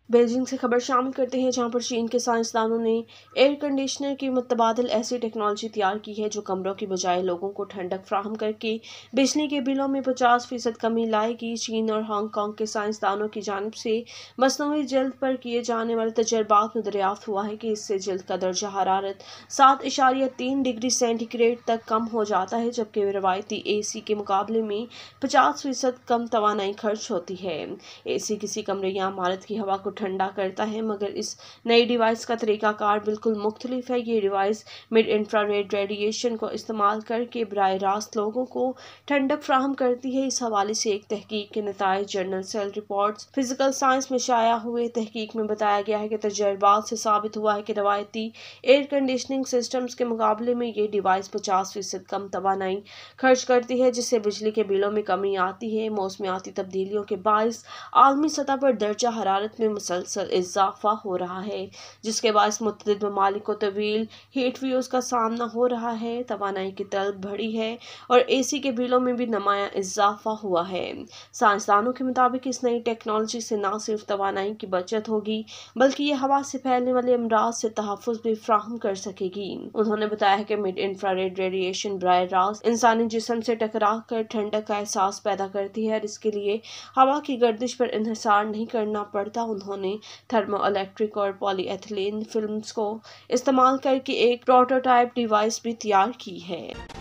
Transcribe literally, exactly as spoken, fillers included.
Beijing से खबर शामिल करते हैं, जहां पर चीन के साइंसदानों ने एयर कंडीशनर की मुतबादिल ऐसी टेक्नोलॉजी तैयार की है जो कमरों की बजाय लोगों को ठंडक फराहम करके बिजली के बिलों में पचास फीसद कमी लाएगी। चीन और हांगकांग के साइंसदानों की जानिब से मसनूई जल्द पर किए जाने वाले तजर्बात में दरियाफ्त हुआ है कि इससे जल्द का दर्जा हरारत सात इशारिया तीन डिग्री सेंटीग्रेड तक कम हो जाता है, जबकि रवायती ए सी के मुकाबले में पचास फीसद कम तवानाई खर्च होती है। ए सी किसी कमरे या इमारत की हवा को ठंडा करता है, मगर इस नई डिवाइस का तरीकाकार बिल्कुल मुख्तलिफ है। ये डिवाइस मिड इंफ्रारेड रेडिएशन को इस्तेमाल करके बराह रास्त लोगों को ठंडक फराहम करती है। इस हवाले से एक तहकीक के नताइज journal Cell Reports Physical Science में शाया हुए। तहकीक में बताया गया है कि तजर्बात से साबित हुआ है कि रवायती एयर कंडीशनिंग सिस्टम्स के मुकाबले में ये डिवाइस पचास फीसद कम तवानाई खर्च करती है, जिससे बिजली के बिलों में कमी आती है। मौसमियाती तब्दीलियों के बायस आलमी सतह पर दर्जा हरारत में मुसलसल इजाफा हो रहा है, जिसके बायस मुतअद्दिद ममालिक को तवील हीट वेव्स का सामना हो रहा है। तवानाई की तलब बढ़ी है और ए सी के बिलों में भी नुमायां इजाफा हुआ है। साइंसदानों के मुताबिक इस नई टेक्नोलॉजी से न सिर्फ तवानाई की बचत होगी, बल्कि ये हवा से फैलने वाले अमराज से तहफ़्फ़ुज़ भी फराहम कर सकेगी। उन्होंने बताया है कि मिड इंफ्रारेड रेडिएशन बराह रास्त इंसानी जिस्म से टकरा कर ठंडक का एहसास पैदा करती है और इसके लिए हवा की गर्दिश पर इन्हिसार नहीं करना पड़ता। उन्होंने थर्मो इलेक्ट्रिक और पॉलीएथिलीन फिल्म्स को इस्तेमाल करके एक प्रोटोटाइप डिवाइस भी तैयार की है।